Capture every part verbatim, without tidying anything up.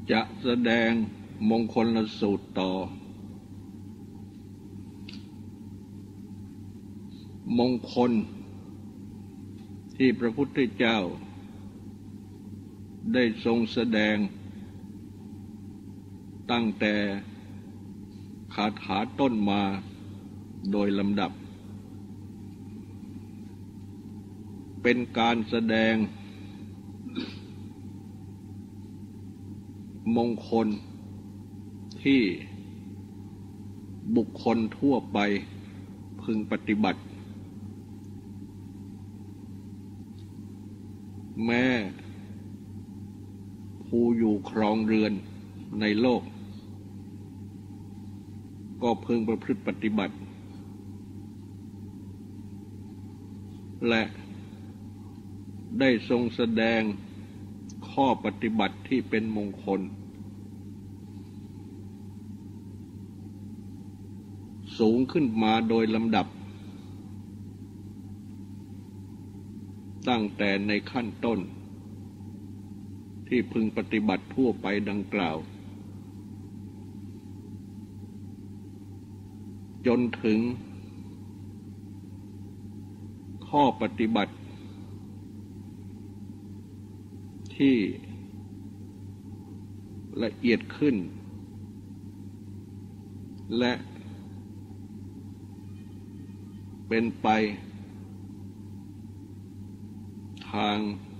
จะแสดงมงคลสูตรต่อมงคลที่พระพุทธเจ้าได้ทรงแสดงตั้งแต่คาถาต้นมาโดยลำดับเป็นการแสดงมงคลที่บุคคลทั่วไปพึงปฏิบัติแม้ผู้อยู่ครองเรือนในโลกก็พึงประพฤติปฏิบัติและได้ทรงแสดงข้อปฏิบัติที่เป็นมงคลสูงขึ้นมาโดยลำดับตั้งแต่ในขั้นต้นที่พึงปฏิบัติทั่วไปดังกล่าวจนถึงข้อปฏิบัติที่ละเอียดขึ้นและเป็นไปทาง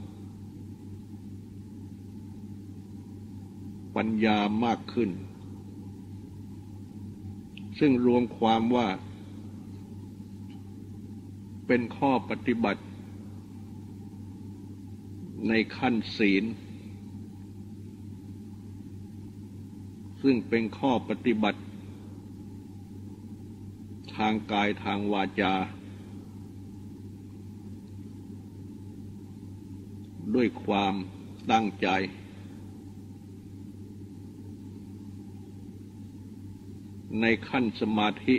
ปัญญามากขึ้นซึ่งรวมความว่าเป็นข้อปฏิบัติในขั้นศีลซึ่งเป็นข้อปฏิบัติทางกายทางวาจาด้วยความตั้งใจในขั้นสมาธิ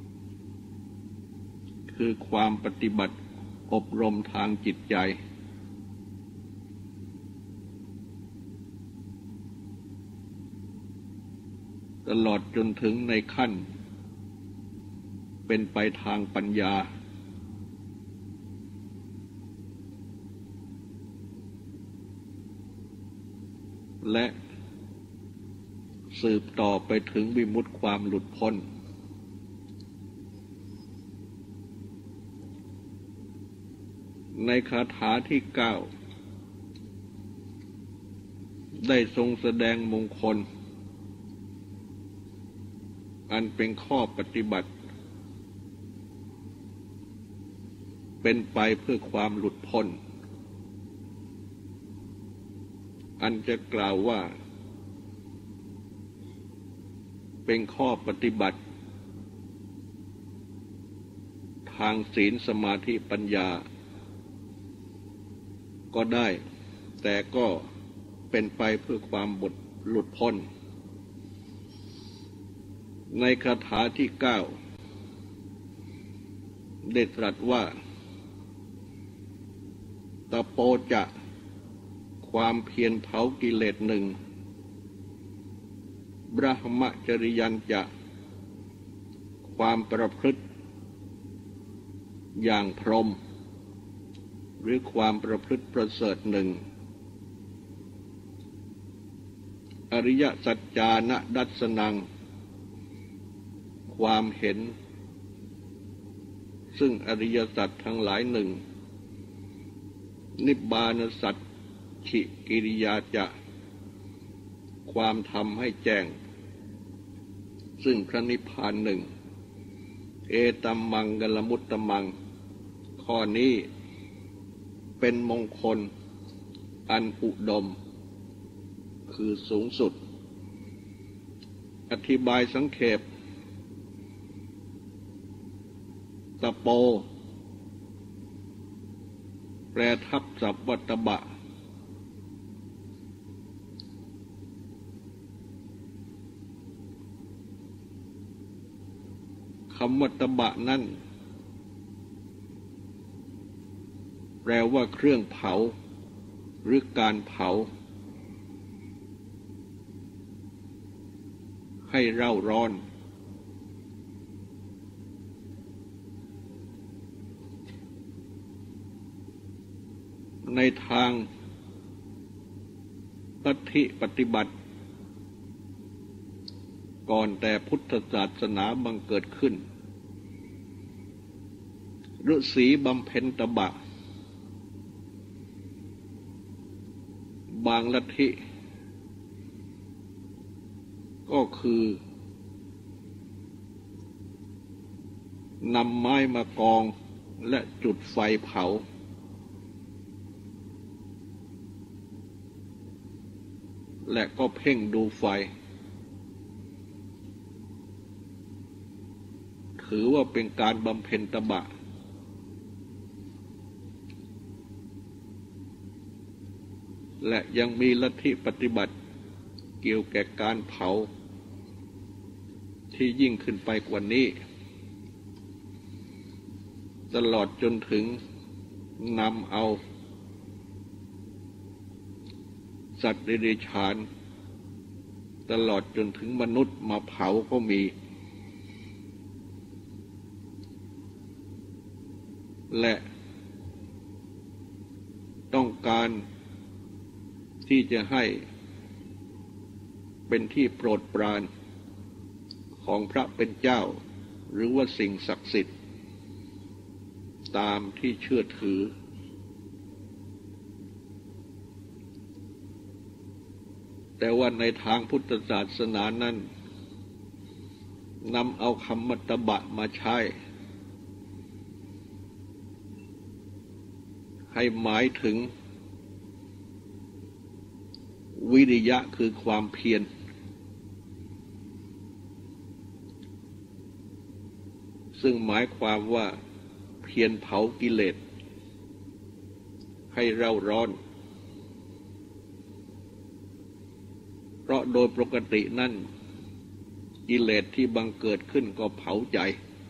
คือความปฏิบัติอบรมทางจิตใจตลอดจนถึงในขั้นเป็นไปทางปัญญาและสืบต่อไปถึงวิมุตติความหลุดพ้นในคาถาที่เก้าได้ทรงแสดงมงคลอันเป็นข้อปฏิบัติเป็นไปเพื่อความหลุดพ้นอันจะกล่าวว่าเป็นข้อปฏิบัติทางศีลสมาธิปัญญาก็ได้แต่ก็เป็นไปเพื่อความบทหลุดพ้นในคาถาที่เก้าได้ตรัสว่าตะโปจะความเพียรเผากิเลสหนึ่งบรหมจริยันจะความประพฤติอย่างพรหมหรือความประพฤติประเสริฐหนึ่งอริยสัจจานะดัสสนังความเห็นซึ่งอริยสัจทั้งหลายหนึ่งนิบบานสัจฉิกิริยาจะความทำให้แจ้งซึ่งพระนิพพานหนึ่งเอตัมมังกลมุตตมังข้อนี้เป็นมงคลอันอุดมคือสูงสุดอธิบายสังเขปตะโปแปลทับศัพท์วัตตบะคำว่าตบะนั่นแปลว่าเครื่องเผาหรือการเผาให้เร่าร้อนในทางลัทธิปฏิบัติก่อนแต่พุทธศาสนาบังเกิดขึ้นฤาษีบำเพ็ญตบะบางลัทธิก็คือนำไม้มากองและจุดไฟเผาและก็เพ่งดูไฟถือว่าเป็นการบำเพ็ญตบะและยังมีลัทธิปฏิบัติเกี่ยวแก่การเผาที่ยิ่งขึ้นไปกว่านี้ตลอดจนถึงนำเอาสัตว์เดรัจฉานตลอดจนถึงมนุษย์มาเผาก็มีและต้องการที่จะให้เป็นที่โปรดปรานของพระเป็นเจ้าหรือว่าสิ่งศักดิ์สิทธิ์ตามที่เชื่อถือแต่ว่าในทางพุทธศาสนานั้นนำเอาคำมัตตบะมาใช้ให้หมายถึงวิริยะคือความเพียรซึ่งหมายความว่าเพียรเผากิเลสให้เร่าร้อนเพราะโดยปกตินั่นกิเลสที่บังเกิดขึ้นก็เผาใจ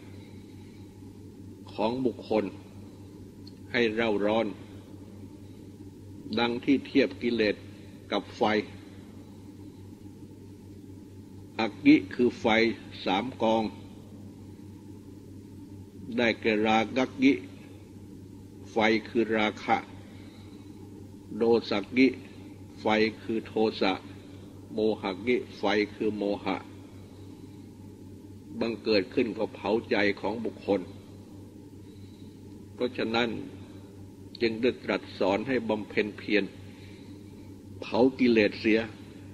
ของบุคคลให้เร่าร้อนดังที่เทียบกิเลสกับไฟอักกิคือไฟสามกองได้แก่รากักกิไฟคือราคะโดสักกิไฟคือโทสะโมหกิไฟคือโมหะบังเกิดขึ้นก็เผาใจของบุคคลเพราะฉะนั้นจึงได้ตรัสสอนให้บำเพ็ญเพียรเผากิเลสเสีย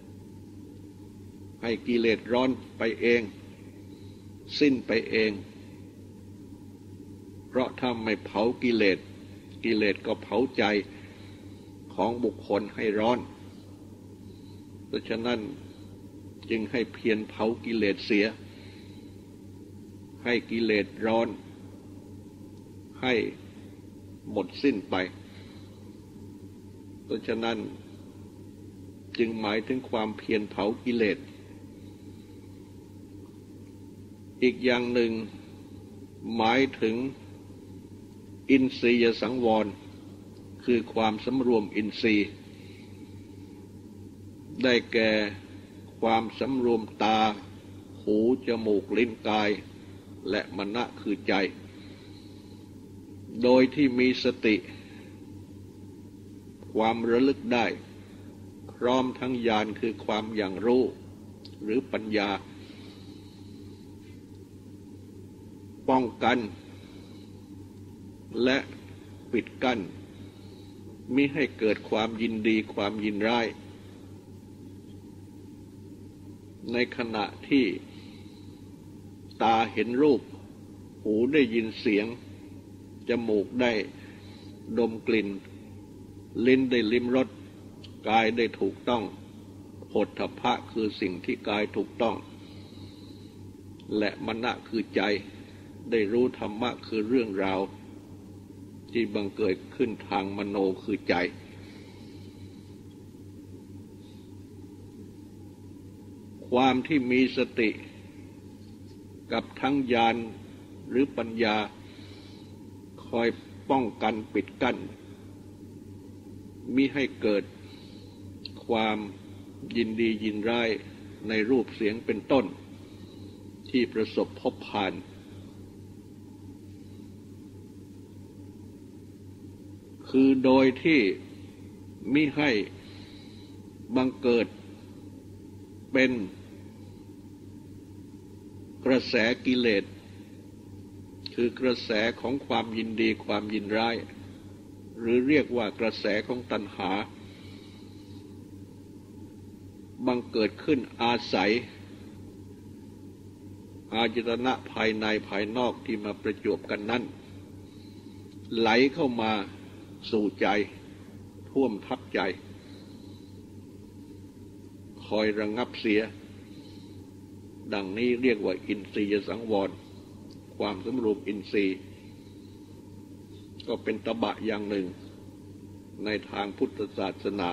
ให้กิเลสร้อนไปเองสิ้นไปเองเพราะถ้าไม่เผากิเลสกิเลสก็เผาใจของบุคคลให้ร้อนเพราะฉะนั้นจึงให้เพียรเผากิเลสเสียให้กิเลสร้อนให้หมดสิ้นไปเพราะฉะนั้นจึงหมายถึงความเพียรเผากิเลสอีกอย่างหนึ่งหมายถึงอินทรียสังวรคือความสำรวมอินทรีย์ได้แก่ความสำรวมตาหูจมูกลิ้นกายและมณะคือใจโดยที่มีสติความระลึกได้พร้อมทั้งญาณคือความอย่างรู้หรือปัญญาป้องกันและปิดกั้นมิให้เกิดความยินดีความยินร้ายในขณะที่ตาเห็นรูปหูได้ยินเสียงจมูกได้ดมกลิ่นลิ้นได้ลิ้มรสกายได้ถูกต้องโผฏฐัพพะคือสิ่งที่กายถูกต้องและมณะคือใจได้รู้ธรรมะคือเรื่องราวที่บังเกิดขึ้นทางมโนคือใจความที่มีสติกับทั้งญาณหรือปัญญาคอยป้องกันปิดกั้นมิให้เกิดความยินดียินร้ายในรูปเสียงเป็นต้นที่ประสบพบผ่านคือโดยที่มิให้บังเกิดเป็นกระแสกิเลสคือกระแสของความยินดีความยินร้ายหรือเรียกว่ากระแสของตัณหาบังเกิดขึ้นอาศัยอายตนะภายในภายนอกที่มาประจวบกันนั้นไหลเข้ามาสู่ใจท่วมทับใจคอยระงับเสียดังนี้เรียกว่าอินทรียสังวรความสำรวมอินทรีย์ก็เป็นตบะอย่างหนึ่งในทางพุทธศาสนา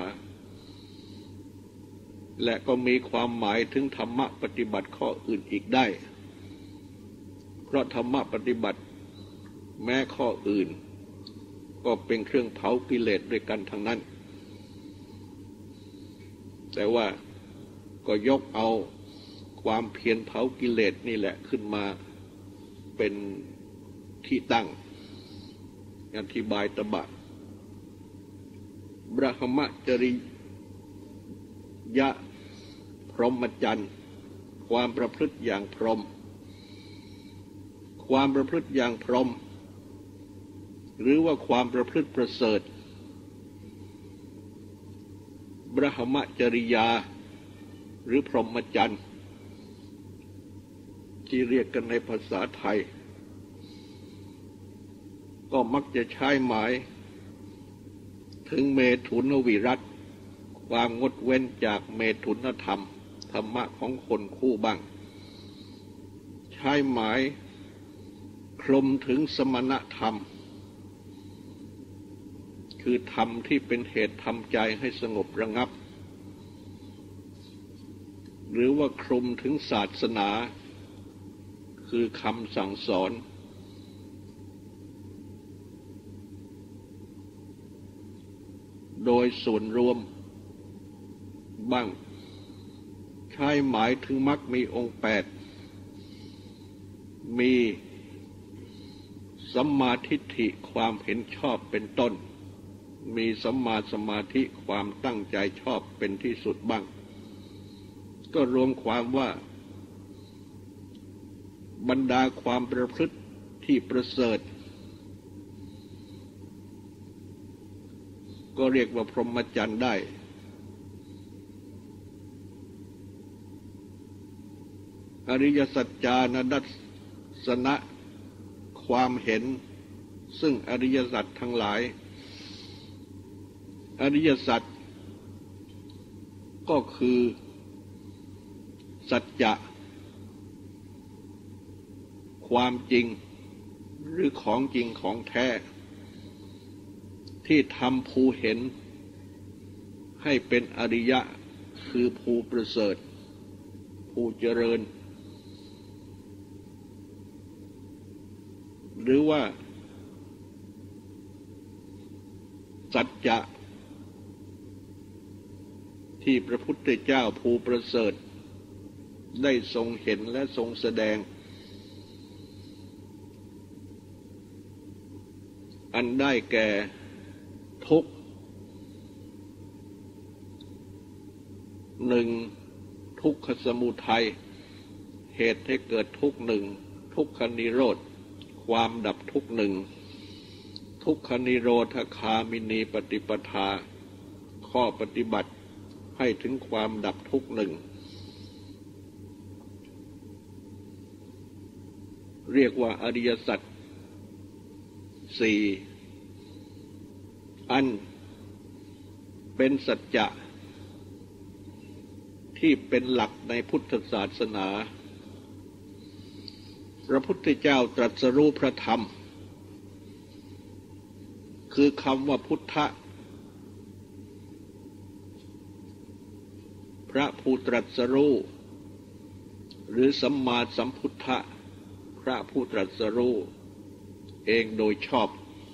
และก็มีความหมายถึงธรรมะปฏิบัติข้ออื่นอีกได้เพราะธรรมะปฏิบัติแม้ข้ออื่นก็เป็นเครื่องเผากิเลสด้วยกันทั้งนั้นแต่ว่าก็ยกเอาความเพียรเผากิเลสนี่แหละขึ้นมาเป็นที่ตั้งอธิบายตบะบรหมจริยะพรหมจรรย์ความประพฤติอย่างพรหมความประพฤติอย่างพรหมหรือว่าความประพฤติประเสริฐบรหมจริยาหรือพรหมจรรย์ที่เรียกกันในภาษาไทยก็มักจะใช้หมายถึงเมถุนวิรัติความงดเว้นจากเมถุนธรรมธรรมะของคนคู่บ้างใช้หมายคลุมถึงสมณธรรมคือธรรมที่เป็นเหตุทำใจให้สงบระงับหรือว่าคลุมถึงศาสนาคือคำสั่งสอนโดยส่วนรวมบ้างใช้หมายถึงมรรคมีองค์แปดมีสัมมาทิฏฐิความเห็นชอบเป็นต้นมีสัมมาสมาธิความตั้งใจชอบเป็นที่สุดบ้างก็รวมความว่าบรรดาความประพฤติที่ประเสริฐก็เรียกว่าพรหมจรรย์ได้อริยสัจจานดัสนะความเห็นซึ่งอริยสัจทั้งหลายอริยสัจก็คือสัจจะความจริงหรือของจริงของแท้ที่ทำภูเห็นให้เป็นอริยะคือภูประเสริฐภูเจริญหรือว่าสัจจะที่พระพุทธเจ้าภูประเสริฐได้ทรงเห็นและทรงแสดงอันได้แก่ทุกข์หนึ่งทุกขสมุทัยเหตุให้เกิดทุกข์หนึ่งทุกขนิโรธความดับทุกข์หนึ่งทุกขนิโรธคามินีปฏิปทาข้อปฏิบัติให้ถึงความดับทุกข์หนึ่งเรียกว่าอริยสัจสี่อันเป็นสัจจะที่เป็นหลักในพุทธศาสนาพระพุทธเจ้าตรัสรู้พระธรรมคือคำว่าพุทธะพระผู้ตรัสรู้หรือสัมมาสัมพุทธะพระผู้ตรัสรู้เองโดยชอบ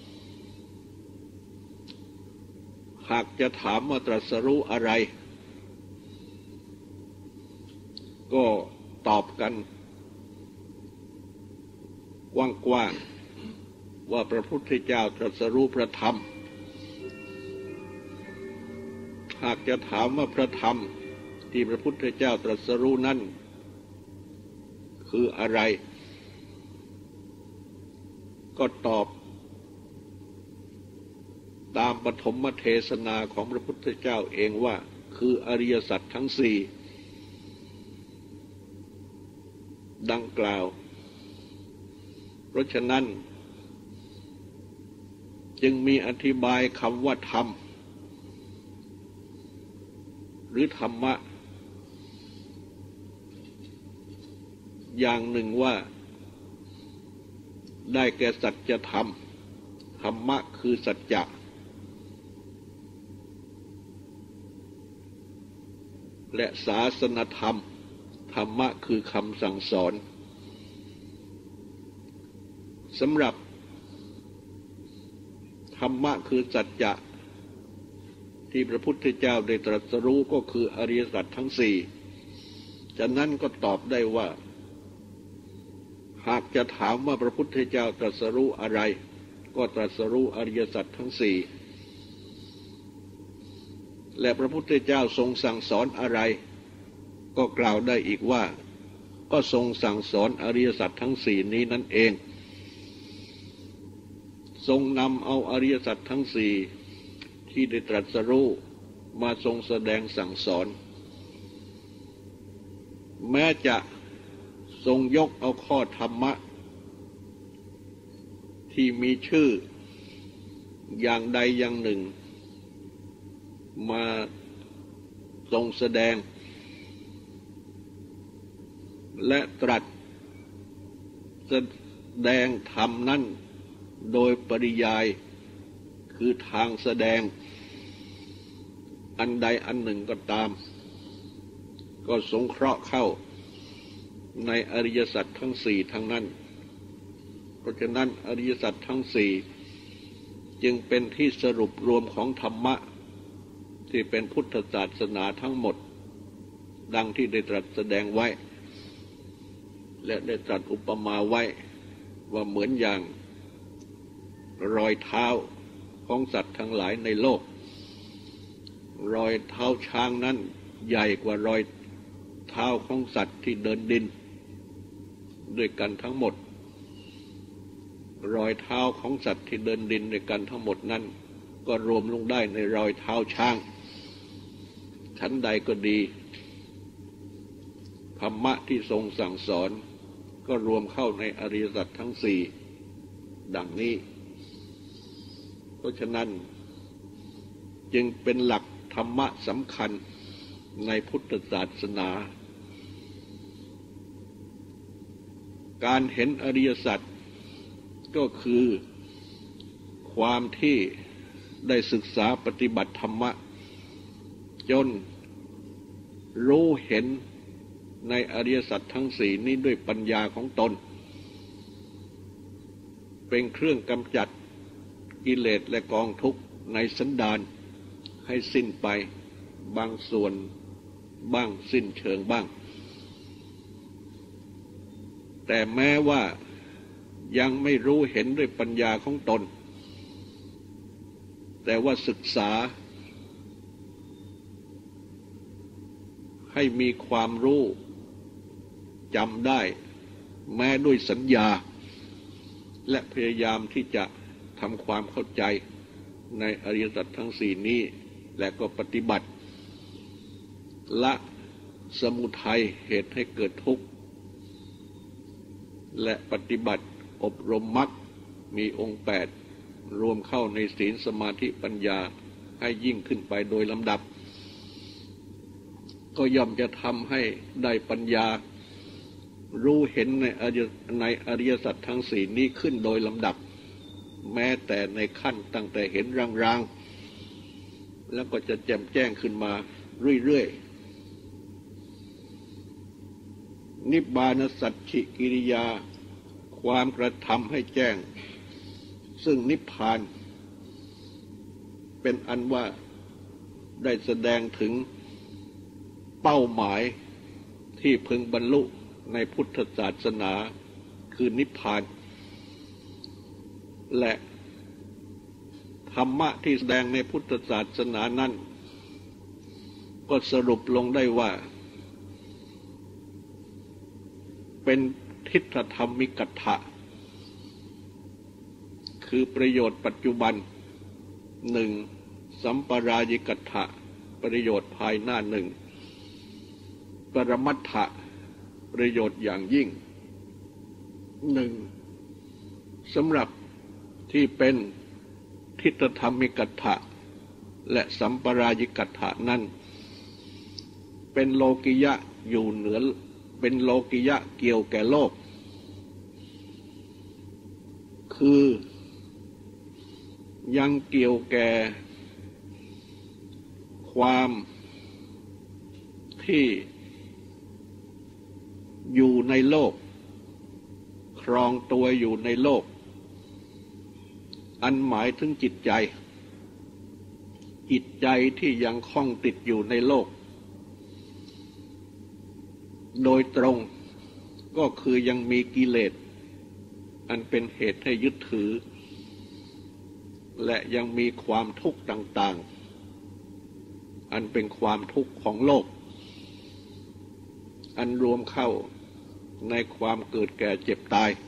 หากจะถามว่าตรัสรู้อะไรก็ตอบกันกว้างๆว่าพระพุทธเจ้าตรัสรู้พระธรรมหากจะถามว่าพระธรรมที่พระพุทธเจ้าตรัสรู้นั้นคืออะไรก็ตอบตามปฐมเทศนาของพระพุทธเจ้าเองว่าคืออริยสัจทั้งสี่ดังกล่าวเพราะฉะนั้นจึงมีอธิบายคำว่าธรรมหรือธรรมะอย่างหนึ่งว่าได้แก่สัจธรรมธรรมะคือสัจจะและศาสนธรรมธรรมะคือคำสั่งสอนสำหรับธรรมะคือสัจจะที่พระพุทธเจ้าได้ตรัสรู้ก็คืออริยสัจทั้งสี่ฉะนั้นก็ตอบได้ว่าหากจะถามว่าพระพุทธเจ้าตรัสรู้อะไรก็ตรัสรู้อริยสัจทั้งสี่และพระพุทธเจ้าทรงสั่งสอนอะไรก็กล่าวได้อีกว่าก็ทรงสั่งสอนอริยสัจทั้งสี่นี้นั่นเองทรงนำเอาอริยสัจทั้งสี่ที่ได้ตรัสรู้มาทรงแสดงสั่งสอนแม้จะทรงยกเอาข้อธรรมะที่มีชื่ออย่างใดอย่างหนึ่งมาทรงแสดงและตรัสแสดงธรรมนั้นโดยปริยายคือทางแสดงอันใดอันหนึ่งก็ตามก็สงเคราะห์เข้าในอริยสัจทั้งสี่ทั้งนั้นเพราะฉะนั้นอริยสัจทั้งสี่จึงเป็นที่สรุปรวมของธรรมะที่เป็นพุทธศาสนาทั้งหมดดังที่ได้ตรัสแสดงไว้และได้ตรัสอุปมาไว้ว่าเหมือนอย่างรอยเท้าของสัตว์ทั้งหลายในโลกรอยเท้าช้างนั้นใหญ่กว่ารอยเท้าของสัตว์ที่เดินดินด้วยกันทั้งหมดรอยเท้าของสัตว์ที่เดินดินด้วยกันทั้งหมดนั้นก็รวมลงได้ในรอยเท้าช้างชั้นใดก็ดีธรรมะที่ทรงสั่งสอนก็รวมเข้าในอริยสัจทั้งสี่ดังนี้เพราะฉะนั้นจึงเป็นหลักธรรมะสำคัญในพุทธศาสนาการเห็นอริยสัจก็คือความที่ได้ศึกษาปฏิบัติธรรมะจนรู้เห็นในอริยสัจทั้งสี่นี้ด้วยปัญญาของตนเป็นเครื่องกำจัดกิเลสและกองทุกข์ในสันดานให้สิ้นไปบางส่วนบ้างสิ้นเชิงบ้างแต่แม้ว่ายังไม่รู้เห็นด้วยปัญญาของตนแต่ว่าศึกษาให้มีความรู้จำได้แม้ด้วยสัญญาและพยายามที่จะทำความเข้าใจในอริยสัจทั้งสี่นี้และก็ปฏิบัติละสมุทัยเหตุให้เกิดทุกข์และปฏิบัติอบรมมรรคมีองค์แปดรวมเข้าในศีลสมาธิปัญญาให้ยิ่งขึ้นไปโดยลำดับก็ย่อมจะทำให้ได้ปัญญารู้เห็นในอริยในอริยสัจทั้งสี่นี้ขึ้นโดยลำดับแม้แต่ในขั้นตั้งแต่เห็นรางๆแล้วก็จะแจ่มแจ้งขึ้นมาเรื่อยๆนิบานสัจฉิกิริยาความกระทำให้แจ้งซึ่งนิพพานเป็นอันว่าได้แสดงถึงเป้าหมายที่พึงบรรลุในพุทธศาสนาคือนิพพานและธรรมะที่แสดงในพุทธศาสนานั้นก็สรุปลงได้ว่าเป็นทิฏฐธรรมิกัตถะคือประโยชน์ปัจจุบันหนึ่งสัมปรายิกัตถะประโยชน์ภายหน้าหนึ่งปรมัตถะประโยชน์อย่างยิ่งหนึ่งสำหรับที่เป็นทิฏฐธรรมิกัตถะและสัมปรายิกัตถะนั้นเป็นโลกิยะอยู่เหนือเป็นโลกิยะเกี่ยวแก่โลกคือยังเกี่ยวแก่ความที่อยู่ในโลกครองตัวอยู่ในโลกอันหมายถึงจิตใจจิตใจที่ยังคล้องติดอยู่ในโลกโดยตรงก็คือยังมีกิเลสอันเป็นเหตุให้ยึดถือและยังมีความทุกข์ต่างๆอันเป็นความทุกข์ของโลกอันรวมเข้าในความเกิดแก่เจ็บตาย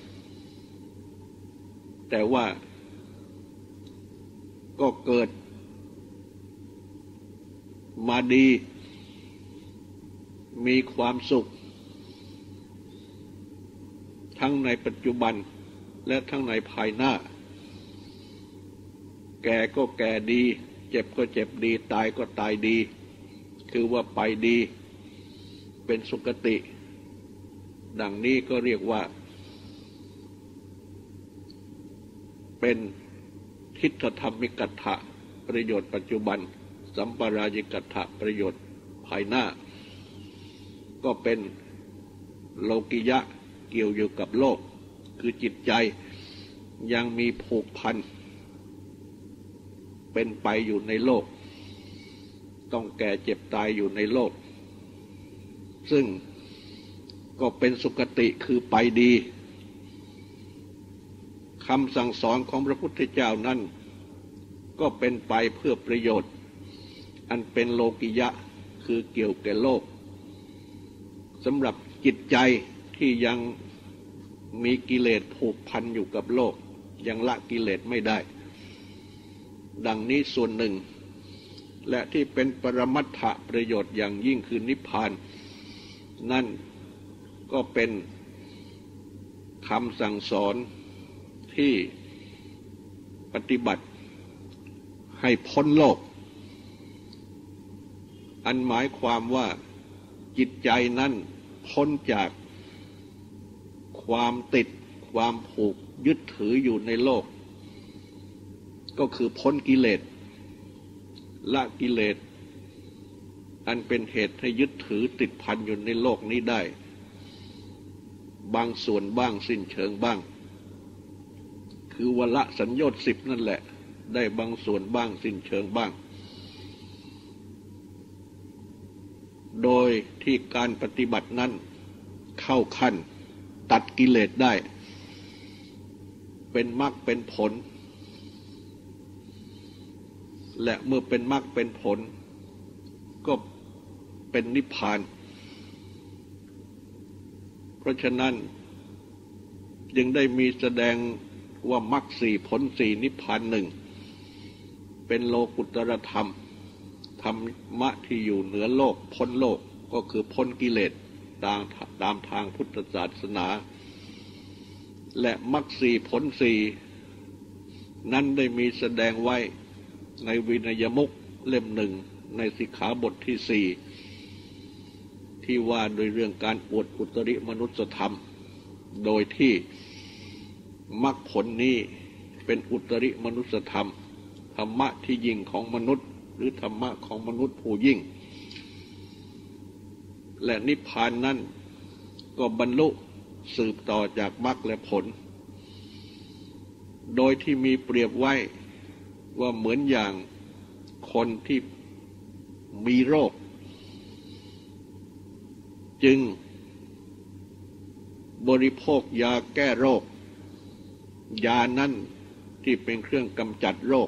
แต่ว่าก็เกิดมาดีมีความสุขทั้งในปัจจุบันและทั้งในภายหน้าแก่ก็แก่ดีเจ็บก็เจ็บดีตายก็ตายดีคือว่าไปดีเป็นสุคติดังนี้ก็เรียกว่าเป็นทิฏฐธรรมิกัตถะประโยชน์ปัจจุบันสัมปรายิกัตถะประโยชน์ภายหน้าก็เป็นโลกิยะเกี่ยวอยู่กับโลกคือจิตใจยังมีผูกพันเป็นไปอยู่ในโลกต้องแก่เจ็บตายอยู่ในโลกซึ่งก็เป็นสุคติคือไปดีคำสั่งสอนของพระพุทธเจ้านั้นก็เป็นไปเพื่อประโยชน์อันเป็นโลกิยะคือเกี่ยวแก่โลกสำหรับจิตใจที่ยังมีกิเลสผูกพันอยู่กับโลกยังละกิเลสไม่ได้ดังนี้ส่วนหนึ่งและที่เป็นปรมัตถประโยชน์อย่างยิ่งคือนิพพานนั่นก็เป็นคำสั่งสอนที่ปฏิบัติให้พ้นโลกอันหมายความว่าจิตใจนั้นพ้นจากความติดความผูกยึดถืออยู่ในโลกก็คือพ้นกิเลสละกิเลสอันเป็นเหตุให้ยึดถือติดพันอยู่ในโลกนี้ได้บางส่วนบ้างสิ้นเชิงบ้างคือวละสัญโยชน์สิบนั่นแหละได้บางส่วนบ้างสิ้นเชิงบ้างโดยที่การปฏิบัตินั้นเข้าขั้นตัดกิเลสได้เป็นมรรคเป็นผลและเมื่อเป็นมรรคเป็นผลก็เป็นนิพพานเพราะฉะนั้นจึงได้มีแสดงว่ามรรคสี่ผลสี่นิพพานหนึ่งเป็นโลกุตรธรรมธรรมะที่อยู่เหนือโลกพ้นโลกก็คือพ้นกิเลสตามตามทางพุทธศาสนาและมรรคสี่ผลสี่นั้นได้มีแสดงไว้ในวินัยมุขเล่มหนึ่งในสิกขาบทที่สี่ที่ว่าโดยเรื่องการอวดอุตริมนุสธรรมโดยที่มรรคผลนี้เป็นอุตริมนุสธรรมธรรมะที่ยิ่งของมนุษย์หรือธรรมะของมนุษย์ผู้ยิ่งและนิพพานนั้นก็บรรลุสืบต่อจากมรรคและผลโดยที่มีเปรียบไว้ว่าเหมือนอย่างคนที่มีโรคจึงบริโภคยาแก้โรคยานั้นที่เป็นเครื่องกำจัดโรค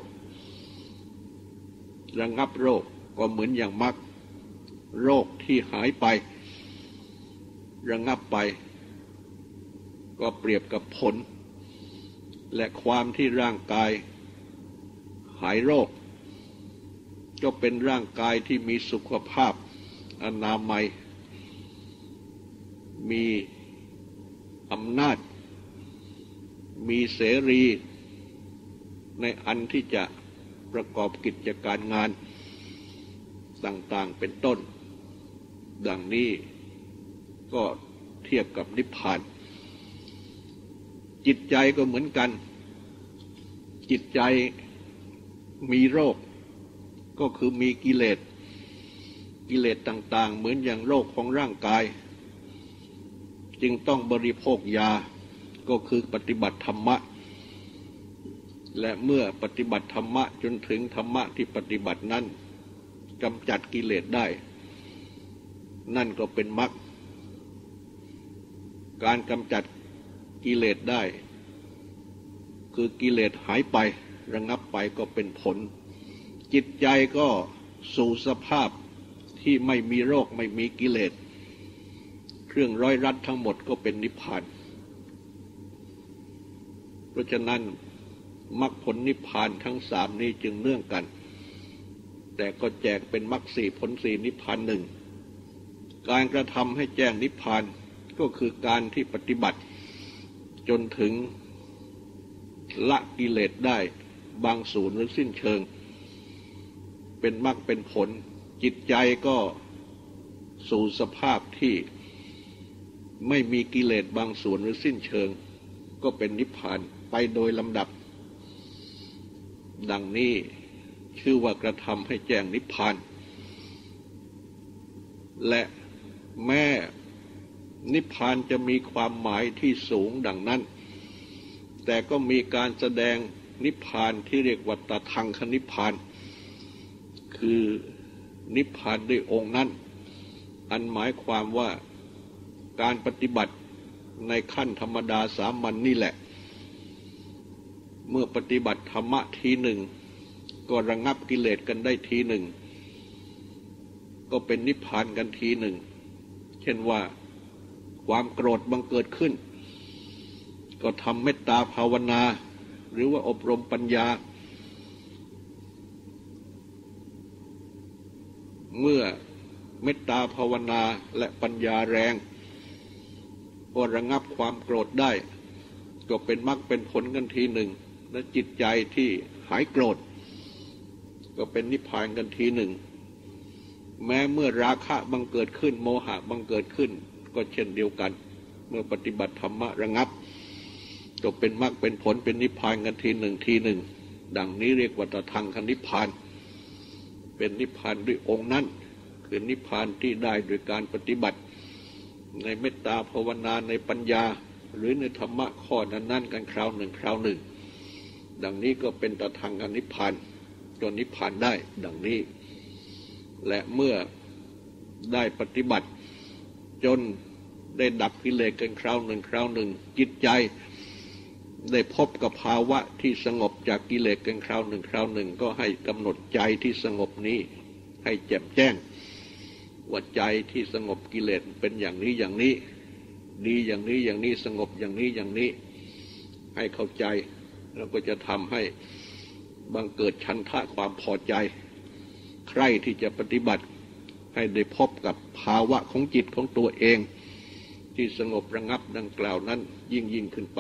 ระงับโรคก็เหมือนอย่างมรรคโรคที่หายไประงับไปก็เปรียบกับผลและความที่ร่างกายหายโรคก็เป็นร่างกายที่มีสุขภาพอนามัยมีอำนาจมีเสรีในอันที่จะประกอบกิจการงานต่างๆเป็นต้นดังนี้ก็เทียบกับนิพพานจิตใจก็เหมือนกันจิตใจมีโรคก็คือมีกิเลสกิเลสต่างๆเหมือนอย่างโรคของร่างกายจึงต้องบริโภคยาก็คือปฏิบัติธรรมะและเมื่อปฏิบัติธรรมะจนถึงธรรมะที่ปฏิบัตินั้นกำจัดกิเลสได้นั่นก็เป็นมรรคการกำจัดกิเลสได้คือกิเลสหายไประงับไปก็เป็นผลจิตใจก็สู่สภาพที่ไม่มีโรคไม่มีกิเลสเครื่องร้อยรัดทั้งหมดก็เป็นนิพพานเพราะฉะนั้นมรรคผลนิพพานทั้งสามนี้จึงเนื่องกันแต่ก็แจกเป็นมรรคสี่ผลสี่นิพพานหนึ่งการกระทำให้แจ้งนิพพานก็คือการที่ปฏิบัติจนถึงละกิเลสได้บางส่วนหรือสิ้นเชิงเป็นมรรคเป็นผลจิตใจก็สู่สภาพที่ไม่มีกิเลสบางส่วนหรือสิ้นเชิงก็เป็นนิพพานไปโดยลำดับดังนี้ชื่อว่ากระทำให้แจ้งนิพพานและแม้นิพพานจะมีความหมายที่สูงดังนั้นแต่ก็มีการแสดงนิพพานที่เรียกว่าตทังคนิพพานคือนิพพานด้วยองค์นั้นอันหมายความว่าการปฏิบัติในขั้นธรรมดาสามัญ น, นี่แหละเมื่อปฏิบัติธรรมะทีหนึ่งก็ระงับกิเลสกันได้ทีหนึ่งก็เป็นนิพพานกันทีหนึ่งเช่นว่าความโกรธบังเกิดขึ้นก็ทำเมตตาภาวนาหรือว่าอบรมปัญญาเมื่อเมตตาภาวนาและปัญญาแรงก็ระงับความโกรธได้ก็เป็นมรรคเป็นผลกันทีหนึ่งและจิตใจที่หายโกรธก็เป็นนิพพานกันทีหนึ่งแม้เมื่อราคะบังเกิดขึ้นโมหะบังเกิดขึ้นก็เช่นเดียวกันเมื่อปฏิบัติธรรมะระงับก็เป็นมรรคเป็นผลเป็นนิพพานกันทีหนึ่งทีหนึ่งดังนี้เรียกว่าตทังคนิพพานเป็นนิพพานด้วยองค์นั้นคือนิพพานที่ได้โดยการปฏิบัติในเมตตาภาวนาในปัญญาหรือในธรรมะข้อนั้นๆกันคราวหนึ่งคราวหนึ่งดังนี้ก็เป็นตทังคนิพพานจนนิพพานได้ดังนี้และเมื่อได้ปฏิบัติจนได้ดับกิเลสกันคราวหนึ่งคราวหนึ่งจิตใจได้พบกับภาวะที่สงบจากกิเลสกันคราวหนึ่งคราวหนึ่งก็ให้กำหนดใจที่สงบนี้ให้แจ่มแจ้งว่าใจที่สงบกิเลสเป็นอย่างนี้อย่างนี้ดีอย่างนี้อย่างนี้สงบอย่างนี้อย่างนี้ให้เข้าใจแล้วก็จะทำให้บังเกิดฉันทะความพอใจใคร่ที่จะปฏิบัติให้ได้พบกับภาวะของจิตของตัวเองที่สงบระงับดังกล่าวนั้นยิ่งยิ่งขึ้นไป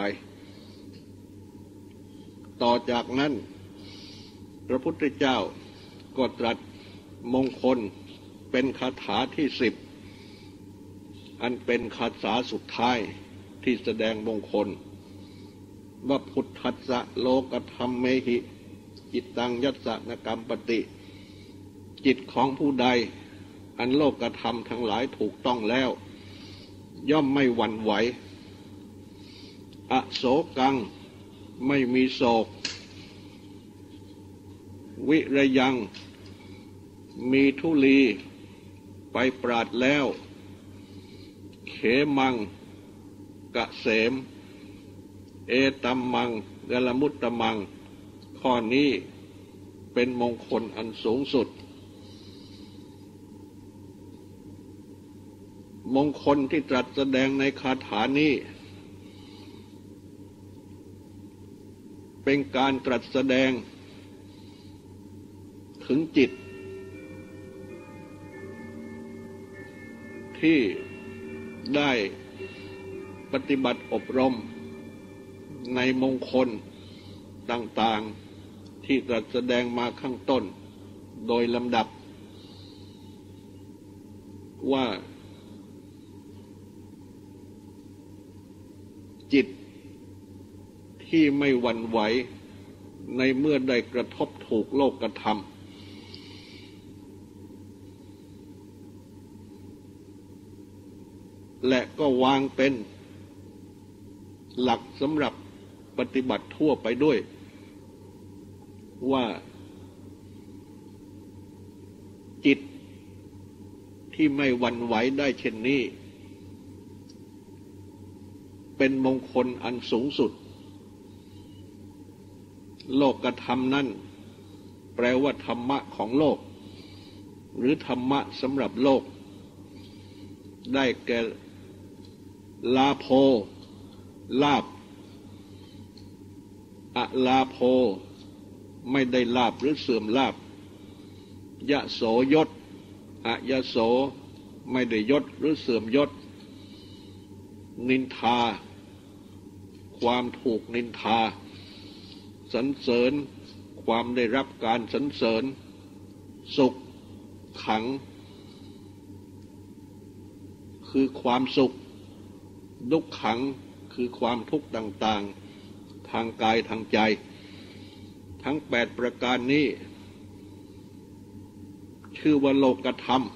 ต่อจากนั้นพระพุทธเจ้าก็ตรัสมงคลเป็นคาถาที่สิบอันเป็นคาถาสุดท้ายที่แสดงมงคลว่าพุทธัสสะโลกธรรมเมหิจิตตังยัสสะนกรรมปติจิตของผู้ใดอันโลกธรรมทั้งหลายถูกต้องแล้วย่อมไม่หวั่นไหวอโศกังไม่มีโศกวิระยังมีทุลีไปปราดแล้วเขมังกะเสมเอตัมมังกลมุตตมังข้อนี้เป็นมงคลอันสูงสุดมงคลที่ตรัสแสดงในคาถานี้เป็นการตรัสแสดงถึงจิตที่ได้ปฏิบัติอบรมในมงคลต่างๆที่ตรัสแสดงมาข้างต้นโดยลำดับว่าจิตที่ไม่หวั่นไหวในเมื่อได้กระทบถูกโลกธรรมและก็วางเป็นหลักสำหรับปฏิบัติทั่วไปด้วยว่าจิตที่ไม่หวั่นไหวได้เช่นนี้เป็นมงคลอันสูงสุดโลกธรรมนั้นแปลว่าธรรมะของโลกหรือธรรมะสำหรับโลกได้แก่ลาโภลาภอะลาโภไม่ได้ลาภหรือเสื่อมลาภยะโสยศอะยะโสไม่ได้ยศหรือเสื่อมยศนินทาความถูกนินทาสรรเสริญความได้รับการสรรเสริญสุขขังคือความสุขทุกขังคือความทุกข์ต่างๆทางกายทางใจทั้งแปดประการนี้ชื่อว่าโลกธรรม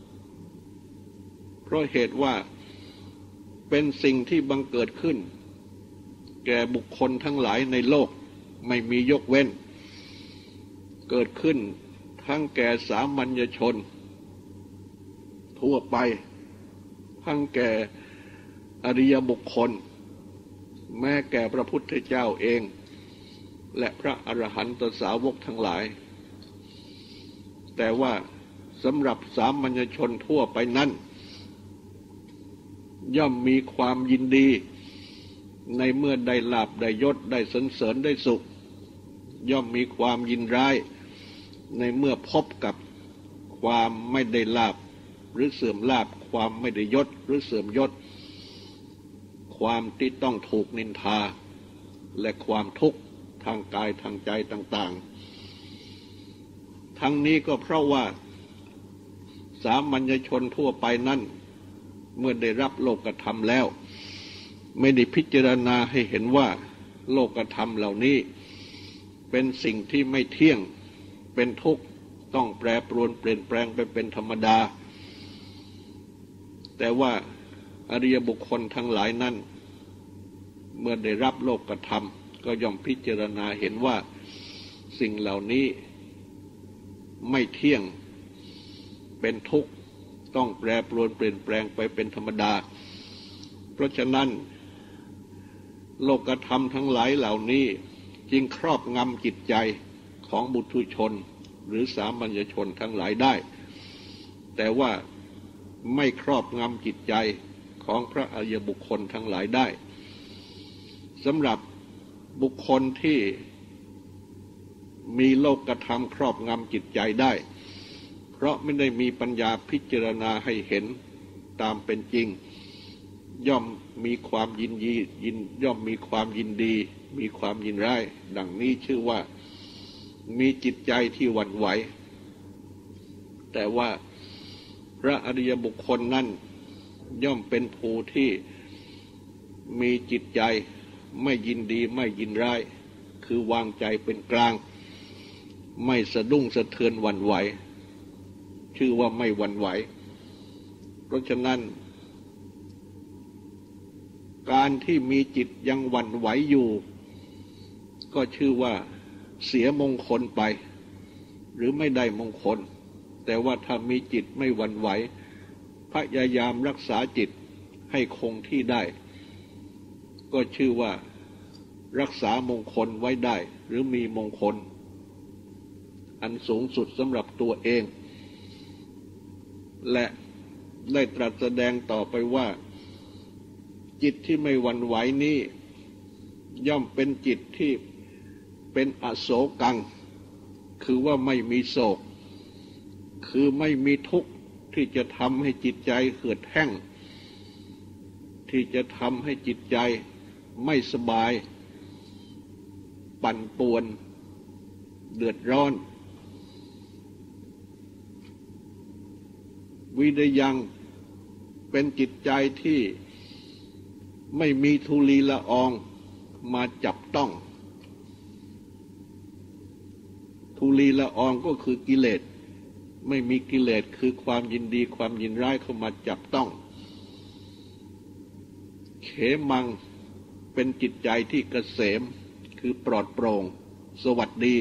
เพราะเหตุว่าเป็นสิ่งที่บังเกิดขึ้นแก่บุคคลทั้งหลายในโลกไม่มียกเว้นเกิดขึ้นทั้งแก่สามัญชนทั่วไปทั้งแก่อริยบุคคลแม้แก่พระพุทธเจ้าเองและพระอรหันตสาวกทั้งหลายแต่ว่าสำหรับสามัญชนทั่วไปนั้นย่อมมีความยินดีในเมื่อได้ลาภได้ยศได้สรรเสริญได้สุขย่อมมีความยินร้ายในเมื่อพบกับความไม่ได้ลาภหรือเสื่อมลาภความไม่ได้ยศหรือเสื่อมยศความที่ต้องถูกนินทาและความทุกข์ทางกายทางใจต่างๆทั้งนี้ก็เพราะว่าสามัญชนทั่วไปนั้นเมื่อได้รับโลกธรรมแล้วไม่ได้พิจารณาให้เห็นว่าโลกธรรมเหล่านี้เป็นสิ่งที่ไม่เที่ยงเป็นทุกข์ต้องแปรปรวนเปลี่ยนแปลงไปเป็นธรรมดาแต่ว่าอริยบุคคลทั้งหลายนั้นเมื่อได้รับโลกธรรมก็ย่อมพิจารณาเห็นว่าสิ่งเหล่านี้ไม่เที่ยงเป็นทุกข์ต้องแปรปรวนเปลี่ยนแปลงไปเป็นธรรมดาเพราะฉะนั้นโลกธรรมทั้งหลายเหล่านี้จึงครอบงำจิตใจของบุถุชนหรือสามัญชนทั้งหลายได้แต่ว่าไม่ครอบงำจิตใจของพระอริยบุคคลทั้งหลายได้สำหรับบุคคลที่มีโลกธรรมครอบงำจิตใจได้เพราะไม่ได้มีปัญญาพิจารณาให้เห็นตามเป็นจริงย่อมมีความยินดียินย่อมมีความยินดีมีความยินร้ายดังนี้ชื่อว่ามีจิตใจที่หวั่นไหวแต่ว่าพระอริยบุคคลนั้นย่อมเป็นผู้ที่มีจิตใจไม่ยินดีไม่ยินร้ายคือวางใจเป็นกลางไม่สะดุ้งสะเทือนหวั่นไหวชื่อว่าไม่หวั่นไหวเพราะฉะนั้นการที่มีจิตยังหวั่นไหวอยู่ก็ชื่อว่าเสียมงคลไปหรือไม่ได้มงคลแต่ว่าถ้ามีจิตไม่หวั่นไหวพยายามรักษาจิตให้คงที่ได้ก็ชื่อว่ารักษามงคลไว้ได้หรือมีมงคลอันสูงสุดสำหรับตัวเองและได้ตรัสแสดงต่อไปว่าจิตที่ไม่หวั่นไหวนี้ย่อมเป็นจิตที่เป็นอโศกังคือว่าไม่มีโศกคือไม่มีทุกข์ที่จะทำให้จิตใจเหือดแห้งที่จะทำให้จิตใจไม่สบายปั่นป่วนเดือดร้อนวิริยังเป็นจิตใจที่ไม่มีธุลีละอองมาจับต้องธุลีละอองก็คือกิเลสไม่มีกิเลสคือความยินดีความยินร้ายเข้ามาจับต้องเขมังเป็นจิตใจที่เกษมคือปลอดโปร่งสวัสดี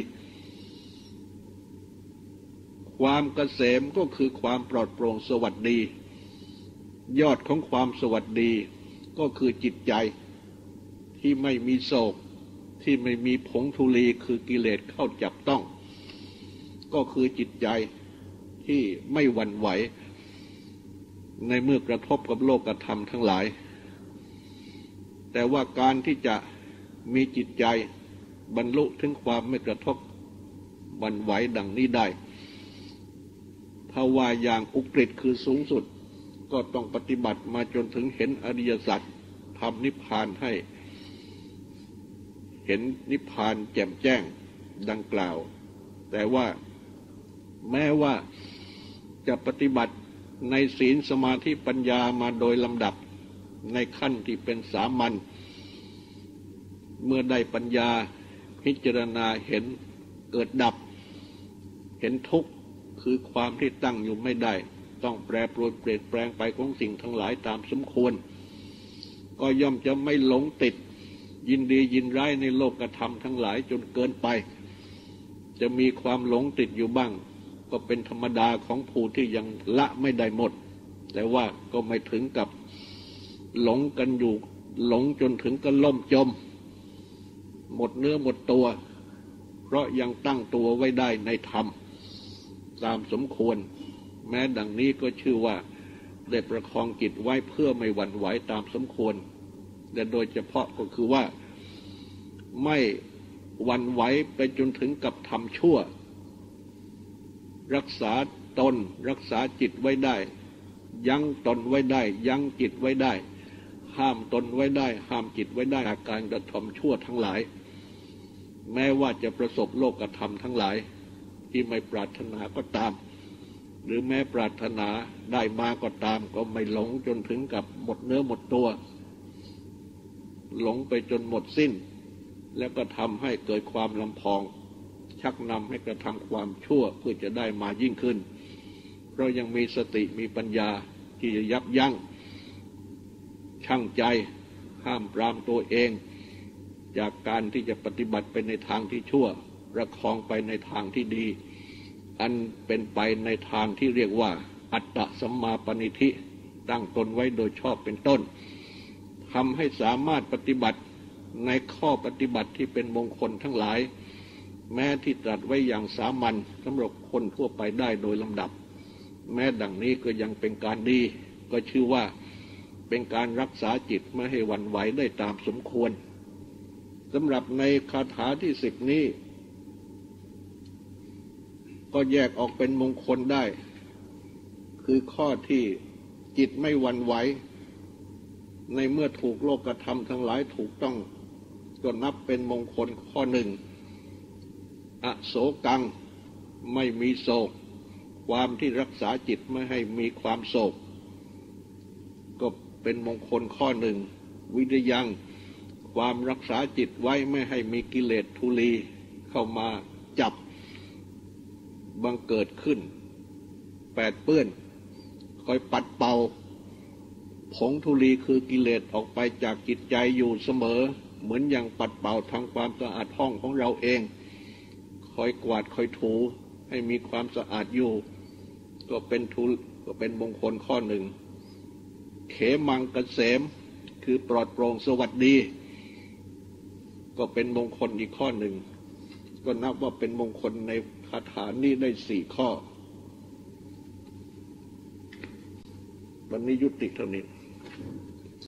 ความเกษมก็คือความปลอดโปร่งสวัสดียอดของความสวัสดีก็คือจิตใจที่ไม่มีโศกที่ไม่มีผงธุลีคือกิเลสเข้าจับต้องก็คือจิตใจที่ไม่หวั่นไหวในเมื่อกระทบกับโลกธรรมทั้งหลายแต่ว่าการที่จะมีจิตใจบรรลุถึงความไม่กระทบหวั่นไหวดังนี้ได้ถ้าว่าอย่างอุกฤษคือสูงสุดก็ต้องปฏิบัติมาจนถึงเห็นอริยสัจทำนิพพานให้เห็นนิพพานแจ่มแจ้งดังกล่าวแต่ว่าแม้ว่าจะปฏิบัติในศีลสมาธิปัญญามาโดยลำดับในขั้นที่เป็นสามัญเมื่อได้ปัญญาพิจารณาเห็นเกิดดับเห็นทุกข์คือความที่ตั้งอยู่ไม่ได้ต้องแปรปรวนเปลี่ยนแปลงไปของสิ่งทั้งหลายตามสมควรก็ย่อมจะไม่หลงติดยินดียินร้ายในโลกธรรมทั้งหลายจนเกินไปจะมีความหลงติดอยู่บ้างก็เป็นธรรมดาของผู้ที่ยังละไม่ได้หมดแต่ว่าก็ไม่ถึงกับหลงกันอยู่หลงจนถึงกับล่มจมหมดเนื้อหมดตัวเพราะยังตั้งตัวไว้ได้ในธรรมตามสมควรแม้ดังนี้ก็ชื่อว่าได้ประคองจิตไว้เพื่อไม่หวั่นไหวตามสมควรและโดยเฉพาะก็คือว่าไม่หวั่นไหวไปจนถึงกับทำชั่วรักษาตนรักษาจิตไว้ได้ยั้งตนไว้ได้ยั้งจิตไว้ได้ห้ามตนไว้ได้ห้ามจิตไว้ได้จากการกระทำชั่วทั้งหลายแม้ว่าจะประสบโลกธรรมทั้งหลายที่ไม่ปรารถนาก็ตามหรือแม้ปรารถนาได้มาก็ตามก็ไม่หลงจนถึงกับหมดเนื้อหมดตัวหลงไปจนหมดสิ้นแล้วก็ทำให้เกิดความลำพองชักนำให้กระทำความชั่วเพื่อจะได้มายิ่งขึ้นเพราะยังมีสติมีปัญญาที่จะยับยั้งชั่งใจห้ามปรามตัวเองจากการที่จะปฏิบัติไปในทางที่ชั่วประคองไปในทางที่ดีอันเป็นไปในทางที่เรียกว่าอัตตสัมมาปณิธิตั้งตนไว้โดยชอบเป็นต้นทำให้สามารถปฏิบัติในข้อปฏิบัติที่เป็นมงคลทั้งหลายแม้ที่ตรัสไว้อย่างสามัญสำหรับคนทั่วไปได้โดยลำดับแม้ดังนี้ก็ยังเป็นการดีก็ชื่อว่าเป็นการรักษาจิตไม่ให้หวั่นไหวได้ตามสมควรสำหรับในคาถาที่สิบนี้ก็แยกออกเป็นมงคลได้คือข้อที่จิตไม่หวั่นไหวในเมื่อถูกโลกธรรมทั้งหลายถูกต้องก็นับเป็นมงคลข้อหนึ่งอโศกังไม่มีโศกความที่รักษาจิตไม่ให้มีความโศกก็เป็นมงคลข้อหนึ่งวิริยังความรักษาจิตไว้ไม่ให้มีกิเลสทุลีเข้ามาจับบังเกิดขึ้นแปดเปื้อนคอยปัดเป่าผงธุลีคือกิเลสออกไปจากจิตใจอยู่เสมอเหมือนอย่างปัดเป่าทำความสะอาดห้องของเราเองคอยกวาดคอยถูให้มีความสะอาดอยู่ก็เป็นทุลก็เป็นมงคลข้อหนึ่งเขมังเกษมคือปลอดโปร่งสวัสดีก็เป็นมงคลอีกข้อหนึ่งก็นับว่าเป็นมงคลในคาถานี้ได้สี่ข้อวันนี้ยุติเท่านี้